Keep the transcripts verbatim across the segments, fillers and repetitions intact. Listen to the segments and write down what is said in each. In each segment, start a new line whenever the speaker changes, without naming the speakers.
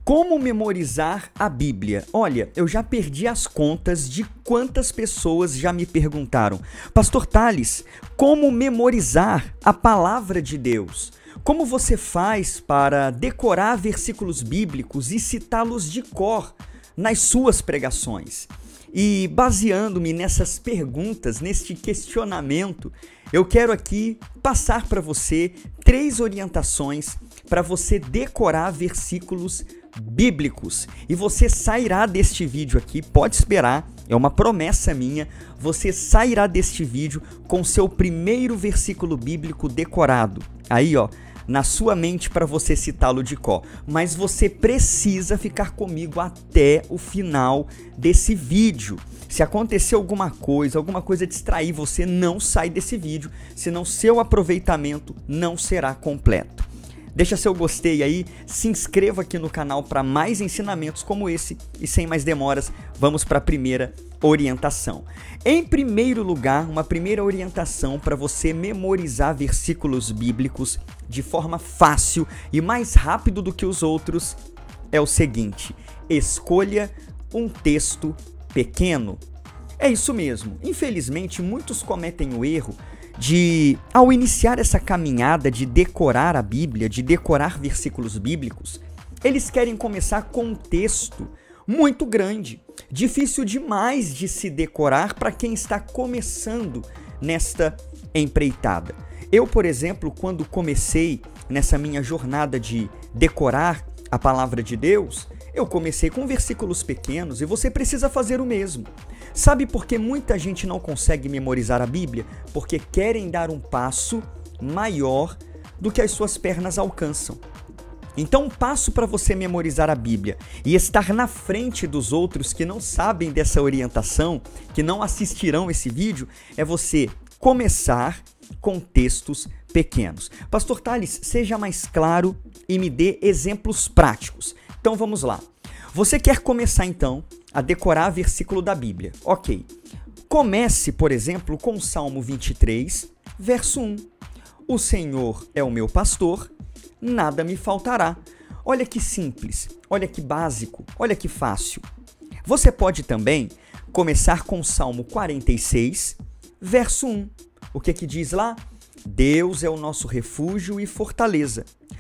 Como memorizar a Bíblia? Olha, eu já perdi as contas de quantas pessoas já me perguntaram: Pastor Thales, como memorizar a palavra de Deus? Como você faz para decorar versículos bíblicos e citá-los de cor nas suas pregações? E baseando-me nessas perguntas, neste questionamento, eu quero aqui passar para você três orientações para você decorar versículos bíblicos. E você sairá deste vídeo aqui, pode esperar, é uma promessa minha, você sairá deste vídeo com seu primeiro versículo bíblico decorado. Aí, ó, na sua mente para você citá-lo de cor. Mas você precisa ficar comigo até o final desse vídeo. Se acontecer alguma coisa, alguma coisa distrair você, não sai desse vídeo, senão seu aproveitamento não será completo. Deixa seu gostei aí, se inscreva aqui no canal para mais ensinamentos como esse e sem mais demoras, vamos para a primeira orientação. Em primeiro lugar, uma primeira orientação para você memorizar versículos bíblicos de forma fácil e mais rápido do que os outros é o seguinte: escolha um texto pequeno. É isso mesmo, infelizmente muitos cometem o erro de, ao iniciar essa caminhada de decorar a Bíblia, de decorar versículos bíblicos, eles querem começar com um texto muito grande, difícil demais de se decorar para quem está começando nesta empreitada. Eu, por exemplo, quando comecei nessa minha jornada de decorar a palavra de Deus, eu comecei com versículos pequenos e você precisa fazer o mesmo. Sabe por que muita gente não consegue memorizar a Bíblia? Porque querem dar um passo maior do que as suas pernas alcançam. Então, um passo para você memorizar a Bíblia e estar na frente dos outros que não sabem dessa orientação, que não assistirão esse vídeo, é você começar com textos pequenos. Pastor Thales, seja mais claro e me dê exemplos práticos. Então vamos lá. Você quer começar então a decorar versículo da Bíblia. Ok. Comece, por exemplo, com o Salmo vinte e três, verso um. O Senhor é o meu pastor, nada me faltará. Olha que simples, olha que básico, olha que fácil. Você pode também começar com o Salmo quarenta e seis, verso um. O que que diz lá? Deus é o nosso refúgio e fortaleza,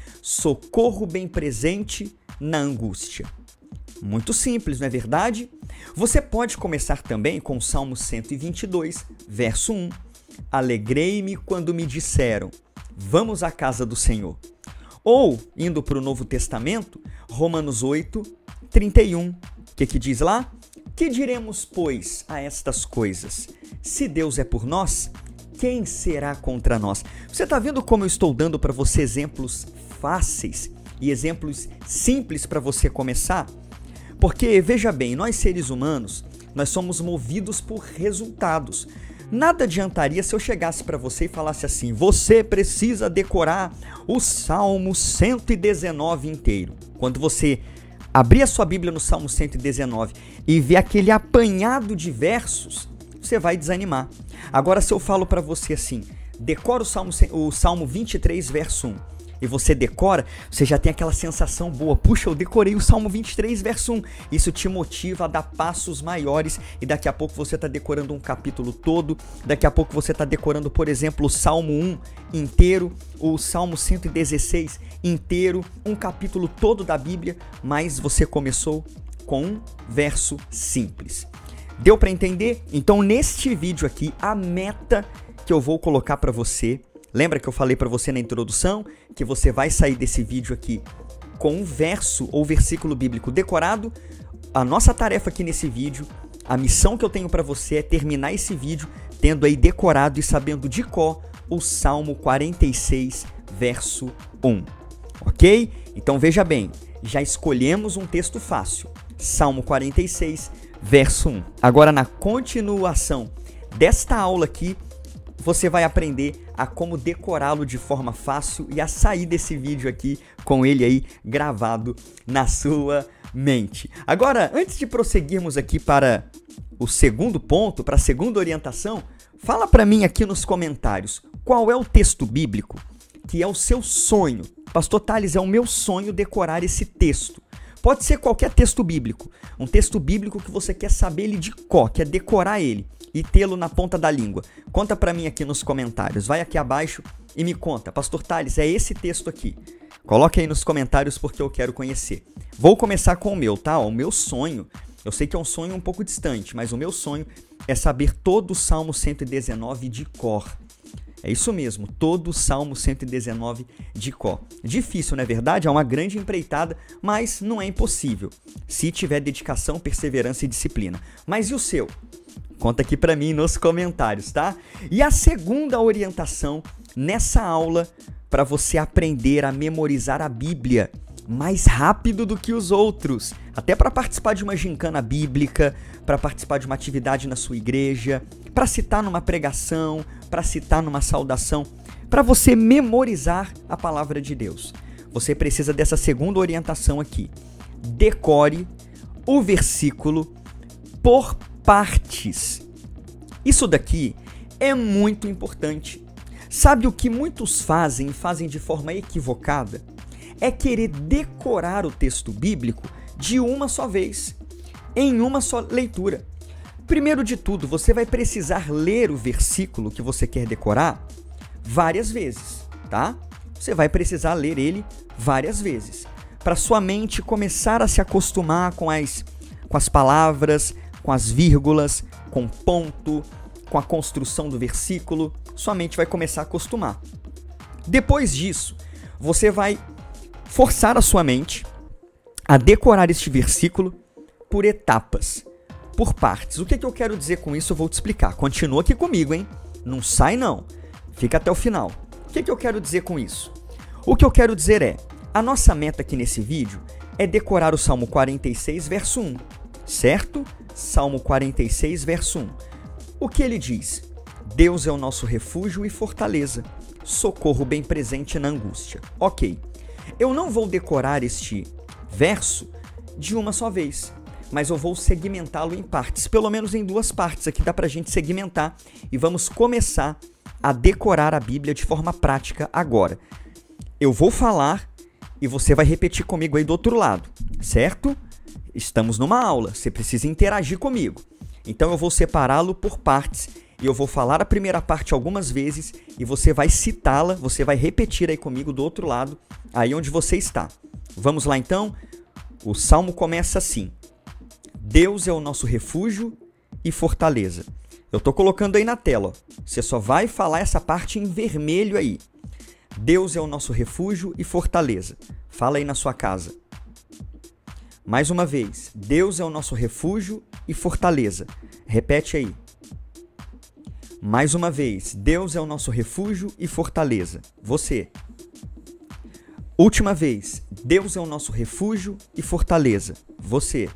socorro bem presente na angústia. Muito simples, não é verdade? Você pode começar também com o Salmo cento e vinte e dois, verso um. Alegrei-me quando me disseram, vamos à casa do Senhor. Ou, indo para o Novo Testamento, Romanos oito, trinta e um. O que que diz lá? Que diremos, pois, a estas coisas? Se Deus é por nós, quem será contra nós? Você está vendo como eu estou dando para você exemplos fáceis e exemplos simples para você começar? Porque, veja bem, nós seres humanos, nós somos movidos por resultados. Nada adiantaria se eu chegasse para você e falasse assim: você precisa decorar o Salmo cento e dezenove inteiro. Quando você abrir a sua Bíblia no Salmo cento e dezenove e ver aquele apanhado de versos, você vai desanimar. Agora, se eu falo para você assim, decora o Salmo, o Salmo vinte e três, verso um, e você decora, você já tem aquela sensação boa. Puxa, eu decorei o Salmo vinte e três, verso um. Isso te motiva a dar passos maiores e daqui a pouco você está decorando um capítulo todo. Daqui a pouco você está decorando, por exemplo, o Salmo um inteiro, o Salmo cento e dezesseis inteiro, um capítulo todo da Bíblia, mas você começou com um verso simples. Deu para entender? Então, neste vídeo aqui, a meta que eu vou colocar para você, lembra que eu falei para você na introdução que você vai sair desse vídeo aqui com um verso ou versículo bíblico decorado? A nossa tarefa aqui nesse vídeo, a missão que eu tenho para você é terminar esse vídeo tendo aí decorado e sabendo de cor o Salmo quarenta e seis, verso um. Ok? Então veja bem, já escolhemos um texto fácil. Salmo quarenta e seis, verso um. Agora, na continuação desta aula aqui, você vai aprender a como decorá-lo de forma fácil e a sair desse vídeo aqui com ele aí gravado na sua mente. Agora, antes de prosseguirmos aqui para o segundo ponto, para a segunda orientação, fala para mim aqui nos comentários qual é o texto bíblico que é o seu sonho. Pastor Thales, é o meu sonho decorar esse texto. Pode ser qualquer texto bíblico. Um texto bíblico que você quer saber ele de cor, quer decorar ele e tê-lo na ponta da língua. Conta pra mim aqui nos comentários. Vai aqui abaixo e me conta. Pastor Thales, é esse texto aqui. Coloque aí nos comentários porque eu quero conhecer. Vou começar com o meu, tá? O meu sonho, eu sei que é um sonho um pouco distante, mas o meu sonho é saber todo o Salmo cento e dezenove de cor. É isso mesmo, todo o Salmo cento e dezenove de cor. Difícil, não é verdade? É uma grande empreitada, mas não é impossível, se tiver dedicação, perseverança e disciplina. Mas e o seu? Conta aqui pra mim nos comentários, tá? E a segunda orientação nessa aula para você aprender a memorizar a Bíblia mais rápido do que os outros, até para participar de uma gincana bíblica, para participar de uma atividade na sua igreja, para citar numa pregação, para citar numa saudação, para você memorizar a palavra de Deus. Você precisa dessa segunda orientação aqui. Decore o versículo por partes. Isso daqui é muito importante. Sabe o que muitos fazem e fazem de forma equivocada? É querer decorar o texto bíblico de uma só vez, em uma só leitura. Primeiro de tudo, você vai precisar ler o versículo que você quer decorar várias vezes, tá? Você vai precisar ler ele várias vezes, para sua mente começar a se acostumar com as, com as palavras, com as vírgulas, com ponto, com a construção do versículo. Sua mente vai começar a acostumar. Depois disso, você vai forçar a sua mente a decorar este versículo por etapas, por partes. O que, que eu quero dizer com isso? Eu vou te explicar. Continua aqui comigo, hein? Não sai não. Fica até o final. O que, que eu quero dizer com isso? O que eu quero dizer é, a nossa meta aqui nesse vídeo é decorar o Salmo quarenta e seis, verso um. Certo? Salmo quarenta e seis, verso um. O que ele diz? Deus é o nosso refúgio e fortaleza, socorro bem presente na angústia. Ok, eu não vou decorar este verso de uma só vez, mas eu vou segmentá-lo em partes, pelo menos em duas partes. Aqui dá pra gente segmentar e vamos começar a decorar a Bíblia de forma prática agora. Eu vou falar e você vai repetir comigo aí do outro lado, certo? Estamos numa aula, você precisa interagir comigo. Então eu vou separá-lo por partes e eu vou falar a primeira parte algumas vezes e você vai citá-la, você vai repetir aí comigo do outro lado, aí onde você está. Vamos lá então? O Salmo começa assim. Deus é o nosso refúgio e fortaleza. Eu tô colocando aí na tela, ó. Você só vai falar essa parte em vermelho aí. Deus é o nosso refúgio e fortaleza. Fala aí na sua casa. Mais uma vez. Deus é o nosso refúgio e fortaleza. Repete aí. Mais uma vez. Deus é o nosso refúgio e fortaleza. Você. Última vez. Deus é o nosso refúgio e fortaleza. Você.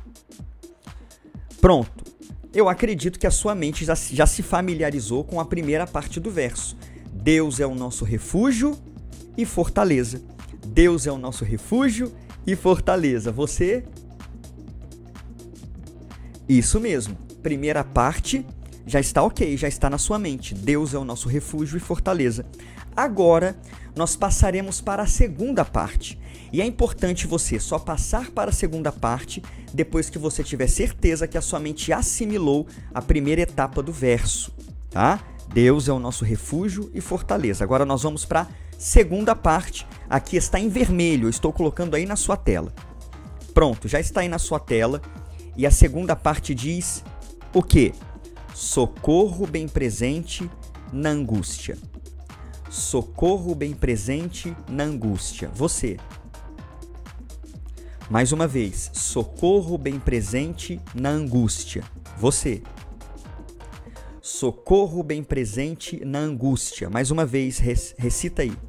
Pronto. Eu acredito que a sua mente já, já se familiarizou com a primeira parte do verso. Deus é o nosso refúgio e fortaleza. Deus é o nosso refúgio e fortaleza. Você? Isso mesmo. Primeira parte já está ok, já está na sua mente. Deus é o nosso refúgio e fortaleza. Agora, nós passaremos para a segunda parte. E é importante você só passar para a segunda parte depois que você tiver certeza que a sua mente assimilou a primeira etapa do verso, tá? Deus é o nosso refúgio e fortaleza. Agora nós vamos para a segunda parte. Aqui está em vermelho, eu estou colocando aí na sua tela. Pronto, já está aí na sua tela. E a segunda parte diz o quê? Socorro bem presente na angústia. Socorro bem presente na angústia. Você. Mais uma vez. Socorro bem presente na angústia. Você. Socorro bem presente na angústia. Mais uma vez. Recita aí.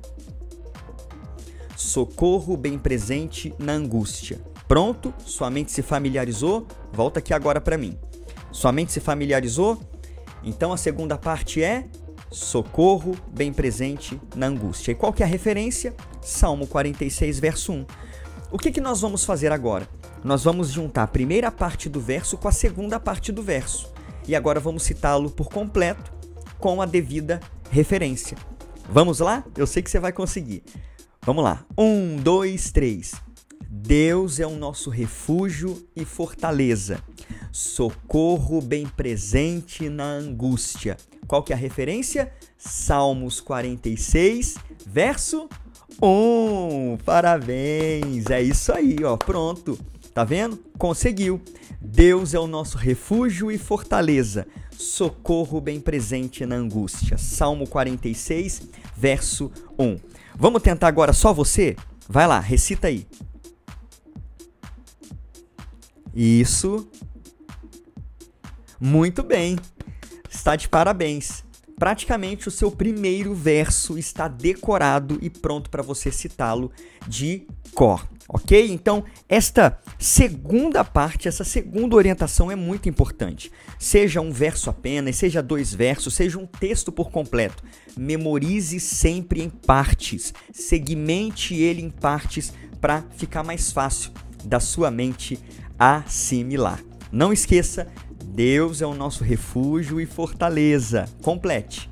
Socorro bem presente na angústia. Pronto? Sua mente se familiarizou? Volta aqui agora para mim. Sua mente se familiarizou? Então a segunda parte é socorro bem presente na angústia. E qual que é a referência? Salmo quarenta e seis, verso um. O que, que nós vamos fazer agora? Nós vamos juntar a primeira parte do verso com a segunda parte do verso. E agora vamos citá-lo por completo com a devida referência. Vamos lá? Eu sei que você vai conseguir. Vamos lá. Um, dois, três. Deus é o nosso refúgio e fortaleza, socorro bem presente na angústia. Qual que é a referência? Salmos quarenta e seis, verso um. Parabéns! É isso aí, ó. Pronto. Tá vendo? Conseguiu. Deus é o nosso refúgio e fortaleza, socorro bem presente na angústia. Salmo quarenta e seis, verso um. Vamos tentar agora só você? Vai lá, recita aí. Isso. Muito bem. Está de parabéns. Praticamente o seu primeiro verso está decorado e pronto para você citá-lo de cor, ok? Então, esta segunda parte, essa segunda orientação é muito importante. Seja um verso apenas, seja dois versos, seja um texto por completo. Memorize sempre em partes. Segmente ele em partes para ficar mais fácil da sua mente assimilar. Não esqueça, Deus é o nosso refúgio e fortaleza. Complete.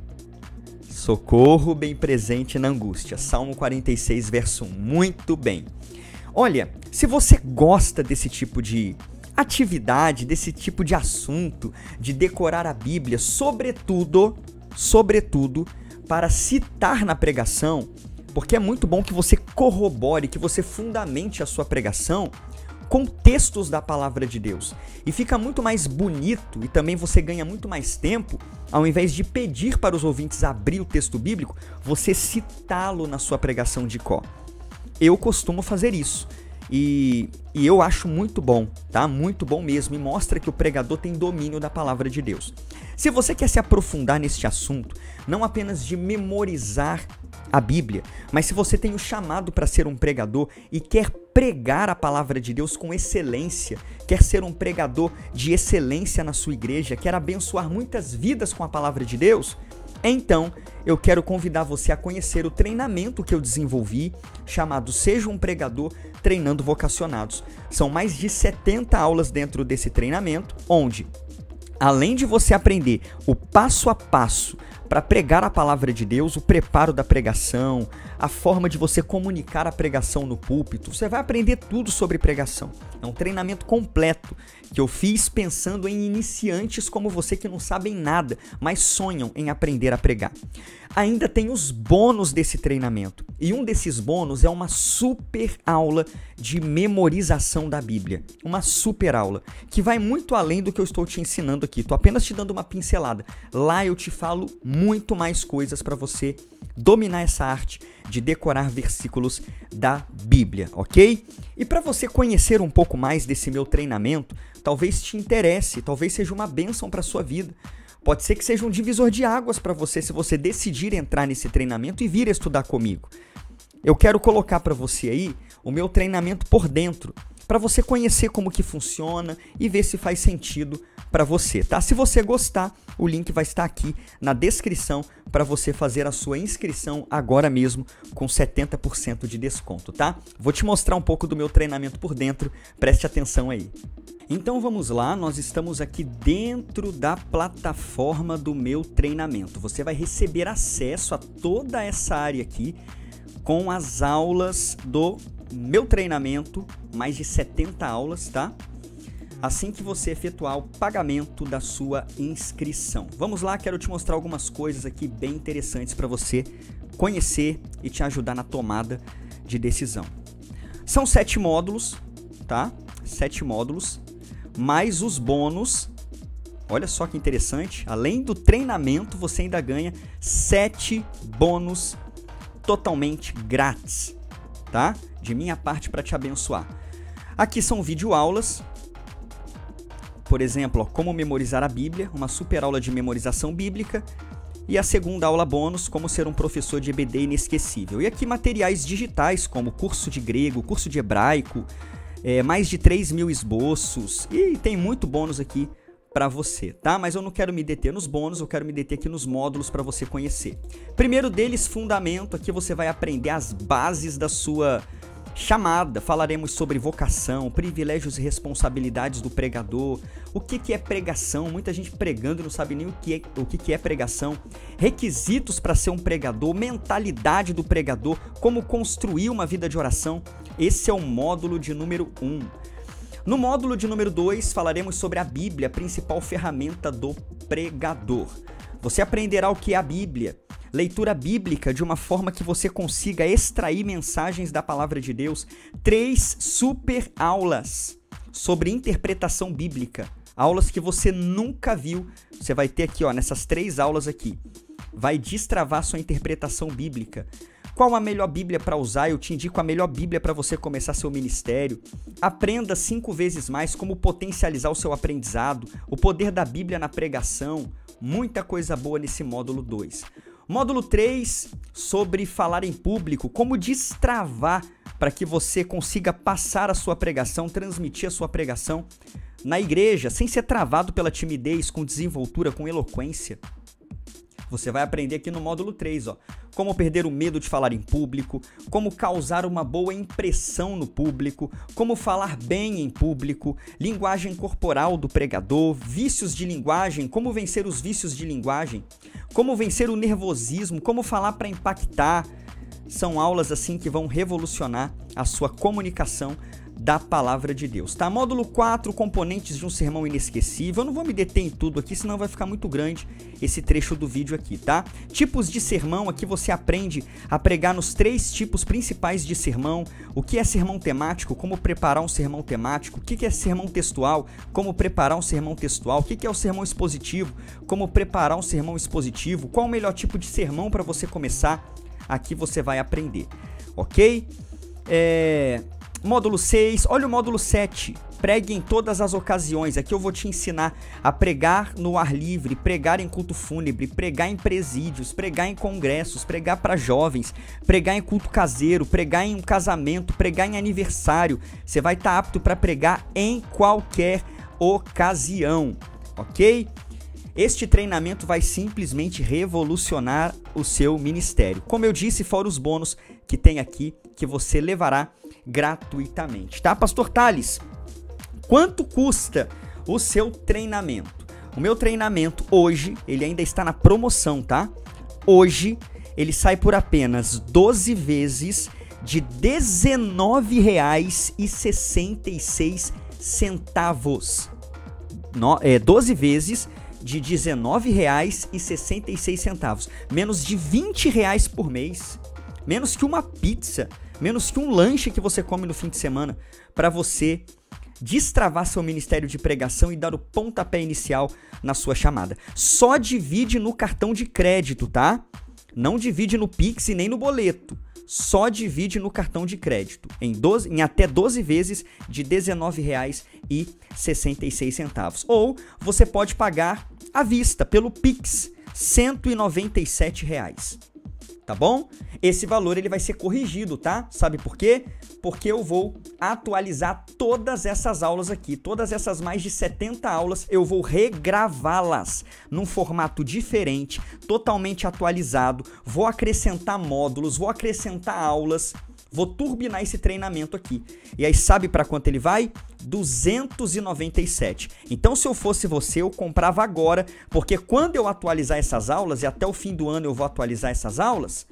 Socorro bem presente na angústia. Salmo quarenta e seis, verso um. Muito bem. Olha, se você gosta desse tipo de atividade, desse tipo de assunto, de decorar a Bíblia, sobretudo, sobretudo, para citar na pregação, porque é muito bom que você corrobore, que você fundamente a sua pregação com textos da palavra de Deus. E fica muito mais bonito e também você ganha muito mais tempo, ao invés de pedir para os ouvintes abrir o texto bíblico, você citá-lo na sua pregação de có. Eu costumo fazer isso. E, e eu acho muito bom, tá? Muito bom mesmo, e mostra que o pregador tem domínio da palavra de Deus. Se você quer se aprofundar neste assunto, não apenas de memorizar a Bíblia, mas se você tem o chamado para ser um pregador e quer pregar a palavra de Deus com excelência, quer ser um pregador de excelência na sua igreja, quer abençoar muitas vidas com a palavra de Deus, então eu quero convidar você a conhecer o treinamento que eu desenvolvi, chamado Seja um Pregador Treinando Vocacionados. São mais de setenta aulas dentro desse treinamento, onde, além de você aprender o passo a passo para pregar a palavra de Deus, o preparo da pregação, a forma de você comunicar a pregação no púlpito, você vai aprender tudo sobre pregação. É um treinamento completo que eu fiz pensando em iniciantes como você que não sabem nada, mas sonham em aprender a pregar. Ainda tem os bônus desse treinamento. E um desses bônus é uma super aula de memorização da Bíblia. Uma super aula que vai muito além do que eu estou te ensinando aqui. Estou apenas te dando uma pincelada. Lá eu te falo muito mais coisas para você dominar essa arte de decorar versículos da Bíblia, ok? E para você conhecer um pouco mais desse meu treinamento, talvez te interesse, talvez seja uma bênção para a sua vida. Pode ser que seja um divisor de águas para você se você decidir entrar nesse treinamento e vir estudar comigo. Eu quero colocar para você aí o meu treinamento por dentro, para você conhecer como que funciona e ver se faz sentido para você, tá? Se você gostar, o link vai estar aqui na descrição para você fazer a sua inscrição agora mesmo com setenta por cento de desconto, tá? Vou te mostrar um pouco do meu treinamento por dentro, preste atenção aí. Então vamos lá, nós estamos aqui dentro da plataforma do meu treinamento. Você vai receber acesso a toda essa área aqui com as aulas do meu treinamento, mais de setenta aulas, tá? Assim que você efetuar o pagamento da sua inscrição. Vamos lá, quero te mostrar algumas coisas aqui bem interessantes para você conhecer e te ajudar na tomada de decisão. São sete módulos, tá? Sete módulos, mais os bônus. Olha só que interessante, além do treinamento, você ainda ganha sete bônus totalmente grátis, tá? De minha parte para te abençoar. Aqui são videoaulas. Por exemplo, ó, como memorizar a Bíblia, uma super aula de memorização bíblica. E a segunda aula bônus, como ser um professor de E B D inesquecível. E aqui materiais digitais, como curso de grego, curso de hebraico, é, mais de três mil esboços. E tem muito bônus aqui para você, tá? Mas eu não quero me deter nos bônus, eu quero me deter aqui nos módulos para você conhecer. Primeiro deles, fundamento. Aqui você vai aprender as bases da sua chamada, falaremos sobre vocação, privilégios e responsabilidades do pregador, o que, que é pregação, muita gente pregando e não sabe nem o que é, o que, que é pregação, requisitos para ser um pregador, mentalidade do pregador, como construir uma vida de oração. Esse é o módulo de número um. No módulo de número dois, falaremos sobre a Bíblia, a principal ferramenta do pregador. Você aprenderá o que é a Bíblia, leitura bíblica de uma forma que você consiga extrair mensagens da palavra de Deus, três super aulas sobre interpretação bíblica, aulas que você nunca viu, você vai ter aqui, ó, nessas três aulas aqui, vai destravar sua interpretação bíblica. Qual a melhor Bíblia para usar? Eu te indico a melhor Bíblia para você começar seu ministério. Aprenda cinco vezes mais como potencializar o seu aprendizado, o poder da Bíblia na pregação, muita coisa boa nesse módulo dois. Módulo três, sobre falar em público, como destravar para que você consiga passar a sua pregação, transmitir a sua pregação na igreja, sem ser travado pela timidez, com desenvoltura, com eloquência. Você vai aprender aqui no módulo três, ó, como perder o medo de falar em público, como causar uma boa impressão no público, como falar bem em público, linguagem corporal do pregador, vícios de linguagem, como vencer os vícios de linguagem, como vencer o nervosismo, como falar para impactar. São aulas assim que vão revolucionar a sua comunicação da palavra de Deus, tá? Módulo quatro, componentes de um sermão inesquecível. Eu não vou me deter em tudo aqui, senão vai ficar muito grande esse trecho do vídeo aqui, tá? Tipos de sermão, aqui você aprende a pregar nos três tipos principais de sermão. O que é sermão temático, como preparar um sermão temático. O que é sermão textual, como preparar um sermão textual. O que é o sermão expositivo, como preparar um sermão expositivo. Qual o melhor tipo de sermão para você começar? Aqui você vai aprender, ok? É... Módulo seis, olha o módulo sete, pregue em todas as ocasiões. Aqui eu vou te ensinar a pregar no ar livre, pregar em culto fúnebre, pregar em presídios, pregar em congressos, pregar para jovens, pregar em culto caseiro, pregar em um casamento, pregar em aniversário. Você vai estar apto para pregar em qualquer ocasião, ok? Este treinamento vai simplesmente revolucionar o seu ministério. Como eu disse, fora os bônus que tem aqui, que você levará gratuitamente, tá? Pastor Thales, quanto custa o seu treinamento? O meu treinamento hoje, ele ainda está na promoção, tá? Hoje, ele sai por apenas doze vezes de dezenove reais e sessenta e seis centavos. No, é, doze vezes de dezenove reais e sessenta e seis centavos. Menos de vinte reais por mês. Menos que uma pizza. Menos que um lanche que você come no fim de semana, para você destravar seu ministério de pregação e dar o pontapé inicial na sua chamada. Só divide no cartão de crédito, tá? Não divide no Pix e nem no boleto. Só divide no cartão de crédito, em, doze, em até doze vezes de dezenove reais e sessenta e seis centavos. Ou você pode pagar à vista, pelo Pix, cento e noventa e sete reais. Tá bom? Esse valor ele vai ser corrigido, tá? Sabe por quê? Porque eu vou atualizar todas essas aulas aqui, todas essas mais de setenta aulas, eu vou regravá-las num formato diferente, totalmente atualizado, vou acrescentar módulos, vou acrescentar aulas, vou turbinar esse treinamento aqui. E aí sabe para quanto ele vai? duzentos e noventa e sete. Então, se eu fosse você, eu comprava agora, porque quando eu atualizar essas aulas, e até o fim do ano eu vou atualizar essas aulas,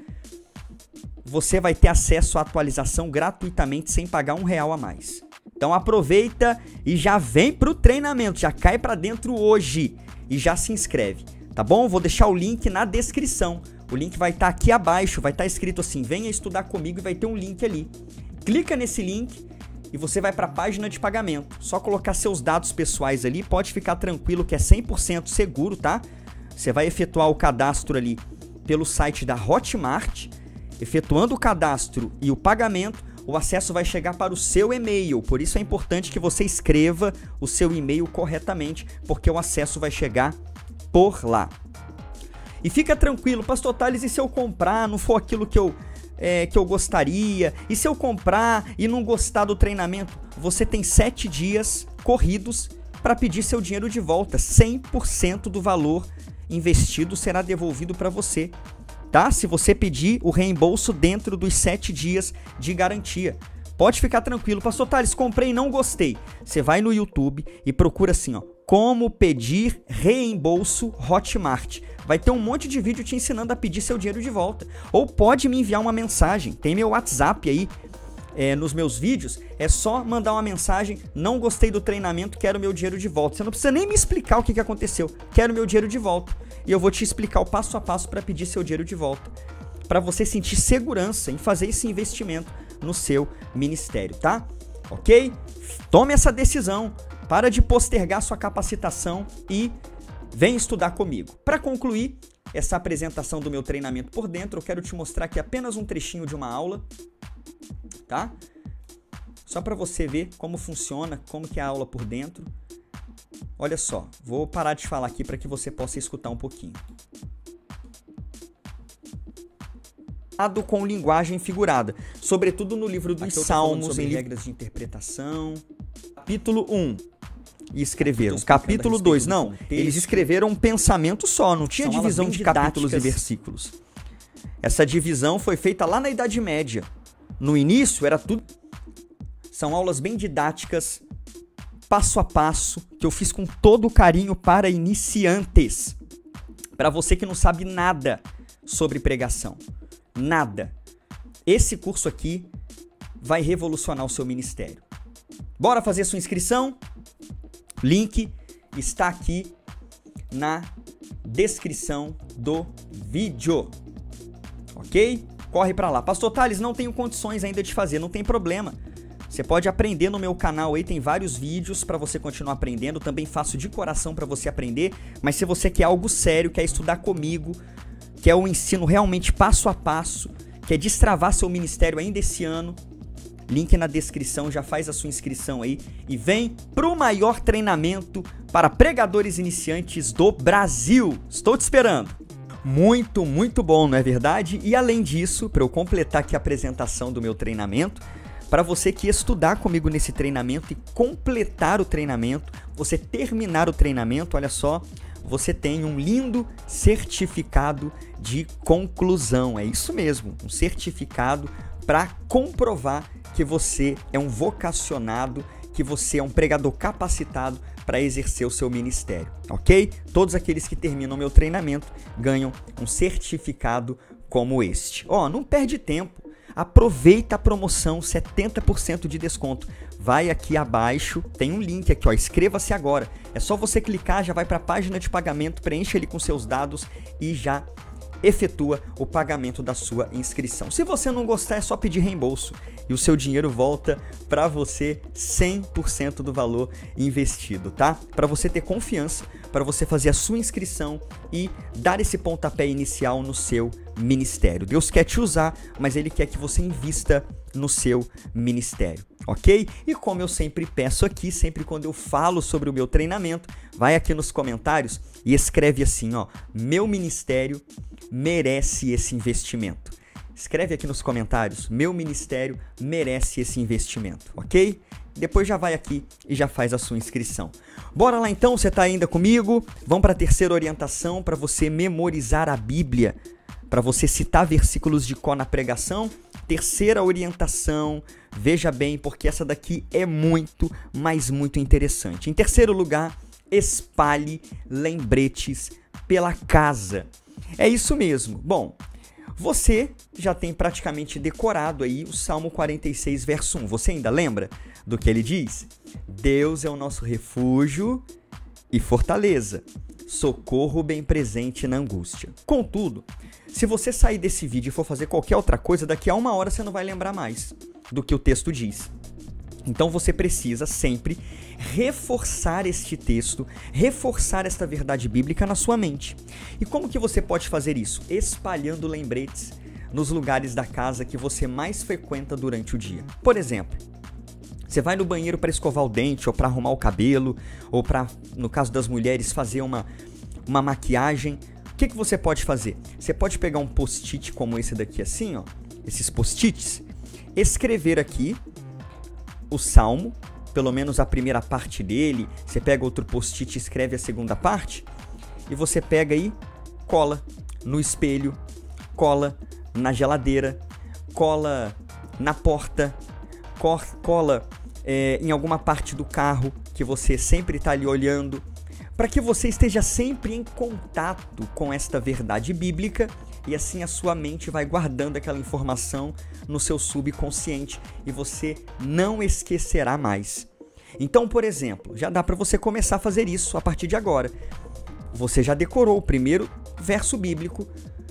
você vai ter acesso à atualização gratuitamente, sem pagar um real a mais. Então aproveita e já vem pro treinamento, já cai para dentro hoje e já se inscreve, tá bom? Vou deixar o link na descrição. O link vai estar aqui abaixo, vai estar escrito assim, venha estudar comigo, e vai ter um link ali. Clica nesse link e você vai para a página de pagamento. Só colocar seus dados pessoais ali, pode ficar tranquilo que é cem por cento seguro, tá? Você vai efetuar o cadastro ali pelo site da Hotmart. Efetuando o cadastro e o pagamento, o acesso vai chegar para o seu e-mail. Por isso é importante que você escreva o seu e-mail corretamente, porque o acesso vai chegar por lá. E fica tranquilo, Pastor Thales, e se eu comprar, não for aquilo que eu, é, que eu gostaria? E se eu comprar e não gostar do treinamento? Você tem sete dias corridos para pedir seu dinheiro de volta. cem por cento do valor investido será devolvido para você, tá? Se você pedir o reembolso dentro dos sete dias de garantia. Pode ficar tranquilo. Pastor Thales, comprei e não gostei. Você vai no YouTube e procura assim, ó, como pedir reembolso Hotmart. Vai ter um monte de vídeo te ensinando a pedir seu dinheiro de volta. Ou pode me enviar uma mensagem. Tem meu WhatsApp aí é, nos meus vídeos. É só mandar uma mensagem. Não gostei do treinamento, quero meu dinheiro de volta. Você não precisa nem me explicar o que, que aconteceu. Quero meu dinheiro de volta. E eu vou te explicar o passo a passo para pedir seu dinheiro de volta. Para você sentir segurança em fazer esse investimento no seu ministério, tá? Ok? Tome essa decisão. Para de postergar sua capacitação e vem estudar comigo. Para concluir essa apresentação do meu treinamento por dentro, eu quero te mostrar aqui apenas um trechinho de uma aula, tá? Só para você ver como funciona, como que é a aula por dentro. Olha só, vou parar de falar aqui para que você possa escutar um pouquinho. Com linguagem figurada, sobretudo no livro dos Salmos, em regras de interpretação. Capítulo um. E escreveram. Capítulo dois, não, eles escreveram um pensamento só, não tinha divisão de capítulos e versículos. Essa divisão foi feita lá na Idade Média. No início era tudo... São aulas bem didáticas, passo a passo, que eu fiz com todo carinho para iniciantes. Para você que não sabe nada sobre pregação. Nada. Esse curso aqui vai revolucionar o seu ministério. Bora fazer sua inscrição? Link está aqui na descrição do vídeo. Ok? Corre para lá. Pastor Thales, não tenho condições ainda de fazer, não tem problema. Você pode aprender no meu canal aí, tem vários vídeos para você continuar aprendendo. Também faço de coração para você aprender. Mas se você quer algo sério, quer estudar comigo, quer um ensino realmente passo a passo, quer destravar seu ministério ainda esse ano, link na descrição, já faz a sua inscrição aí e vem pro maior treinamento para pregadores iniciantes do Brasil. Estou te esperando. Muito, muito bom, não é verdade? E além disso, para eu completar aqui a apresentação do meu treinamento, para você que estudar comigo nesse treinamento e completar o treinamento, você terminar o treinamento, olha só, você tem um lindo certificado de conclusão. É isso mesmo, um certificado para comprovar que você é um vocacionado, que você é um pregador capacitado para exercer o seu ministério, ok? Todos aqueles que terminam meu treinamento ganham um certificado como este. Ó, oh, não perde tempo. Aproveita a promoção, setenta por cento de desconto. Vai aqui abaixo, tem um link aqui, ó, inscreva-se agora. É só você clicar, já vai para a página de pagamento, preenche ele com seus dados e já efetua o pagamento da sua inscrição. Se você não gostar, é só pedir reembolso e o seu dinheiro volta para você cem por cento do valor investido, tá? Para você ter confiança, para você fazer a sua inscrição e dar esse pontapé inicial no seu ministério. Deus quer te usar, mas Ele quer que você invista no seu ministério, ok? E como eu sempre peço aqui, sempre quando eu falo sobre o meu treinamento, vai aqui nos comentários e escreve assim, ó, meu ministério merece esse investimento. Escreve aqui nos comentários, meu ministério merece esse investimento, ok? Depois já vai aqui e já faz a sua inscrição. Bora lá então, você tá ainda comigo? Vamos para a terceira orientação, para você memorizar a Bíblia, para você citar versículos de cor na pregação. Terceira orientação, veja bem, porque essa daqui é muito, mas muito interessante. Em terceiro lugar, espalhe lembretes pela casa. É isso mesmo. Bom, você já tem praticamente decorado aí o Salmo quarenta e seis, verso um. Você ainda lembra do que ele diz? Deus é o nosso refúgio e fortaleza, socorro bem presente na angústia. Contudo, se você sair desse vídeo e for fazer qualquer outra coisa, daqui a uma hora você não vai lembrar mais do que o texto diz. Então você precisa sempre reforçar este texto, reforçar esta verdade bíblica na sua mente. E como que você pode fazer isso? Espalhando lembretes nos lugares da casa que você mais frequenta durante o dia. Por exemplo, você vai no banheiro para escovar o dente, ou para arrumar o cabelo, ou para, no caso das mulheres, fazer uma, uma maquiagem. O que que você pode fazer? Você pode pegar um post-it como esse daqui assim, ó, esses post-its, escrever aqui o Salmo, pelo menos a primeira parte dele. Você pega outro post-it e escreve a segunda parte, e você pega aí, cola no espelho, cola na geladeira, cola na porta, cola é, em alguma parte do carro que você sempre está ali olhando, para que você esteja sempre em contato com esta verdade bíblica e assim a sua mente vai guardando aquela informação no seu subconsciente e você não esquecerá mais. Então, por exemplo, já dá para você começar a fazer isso a partir de agora. Você já decorou o primeiro verso bíblico,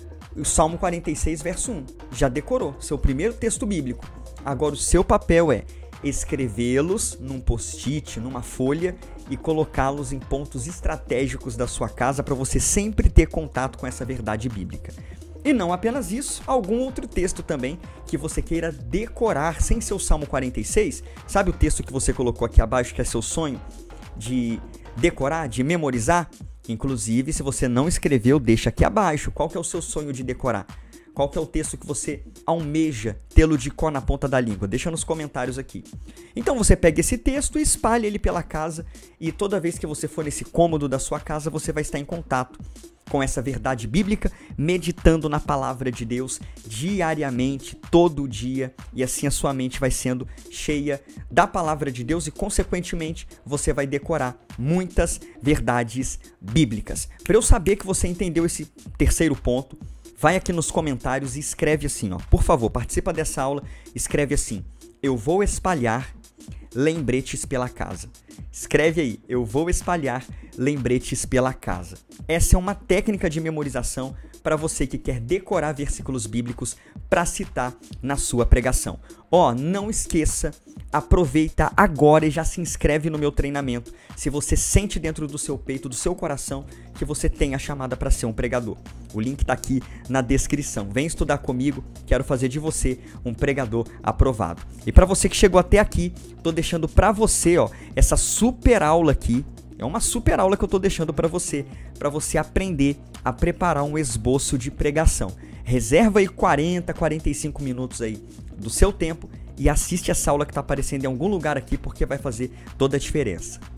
o Salmo quarenta e seis, verso um. Já decorou seu primeiro texto bíblico. Agora o seu papel é escrevê-los num post-it, numa folha e colocá-los em pontos estratégicos da sua casa para você sempre ter contato com essa verdade bíblica. E não apenas isso, algum outro texto também que você queira decorar sem ser o Salmo quarenta e seis. Sabe o texto que você colocou aqui abaixo que é seu sonho de decorar, de memorizar? Inclusive, se você não escreveu, deixa aqui abaixo. Qual que é o seu sonho de decorar? Qual que é o texto que você almeja tê-lo de cor na ponta da língua? Deixa nos comentários aqui. Então você pega esse texto e espalha ele pela casa e toda vez que você for nesse cômodo da sua casa, você vai estar em contato com essa verdade bíblica, meditando na palavra de Deus diariamente, todo dia, e assim a sua mente vai sendo cheia da palavra de Deus e, consequentemente, você vai decorar muitas verdades bíblicas. Para eu saber que você entendeu esse terceiro ponto, vai aqui nos comentários e escreve assim, ó. Por favor, participa dessa aula, escreve assim: eu vou espalhar lembretes pela casa. Escreve aí: eu vou espalhar lembretes pela casa. Essa é uma técnica de memorização para você que quer decorar versículos bíblicos para citar na sua pregação. Ó, não esqueça, aproveita agora e já se inscreve no meu treinamento. Se você sente dentro do seu peito, do seu coração, que você tem a chamada para ser um pregador. O link está aqui na descrição. Vem estudar comigo, quero fazer de você um pregador aprovado. E para você que chegou até aqui, tô deixando para você, ó, essa super aula aqui. É uma super aula que eu tô deixando para você, para você aprender a preparar um esboço de pregação. Reserva aí quarenta, quarenta e cinco minutos aí do seu tempo e assiste essa aula que tá aparecendo em algum lugar aqui, porque vai fazer toda a diferença.